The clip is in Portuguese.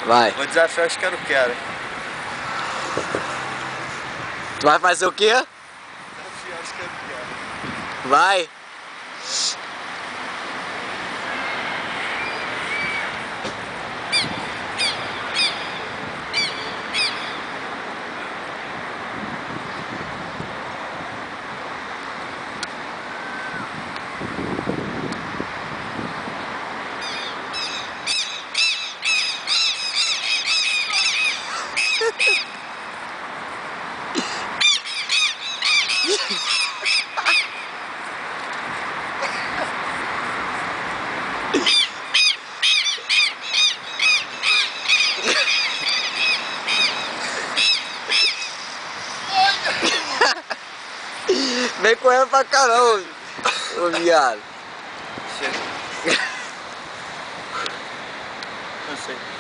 Vai. Vou desafiar os quero-quero. Tu vai fazer o quê? Desafiar os quero-quero. Vai. Vem correndo pra cá não, ô viado. Chega. Não sei.